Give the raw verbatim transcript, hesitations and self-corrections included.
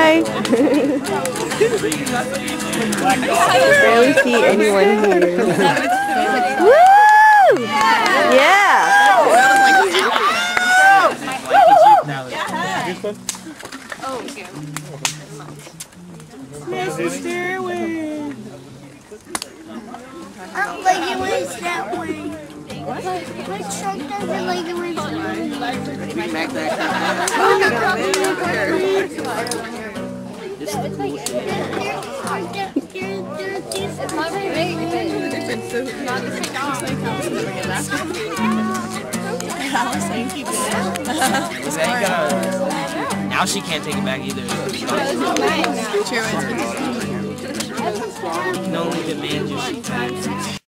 Hi. Barely see anyone here. Woo! Yeah. Oh, okay. There's a stairway. I don't like it when it's that way. What? My truck doesn't like it when it's that way. Back there. It's not very big. It's not the same dog. Thank you, Now she can't take it back either. True. You can only demand your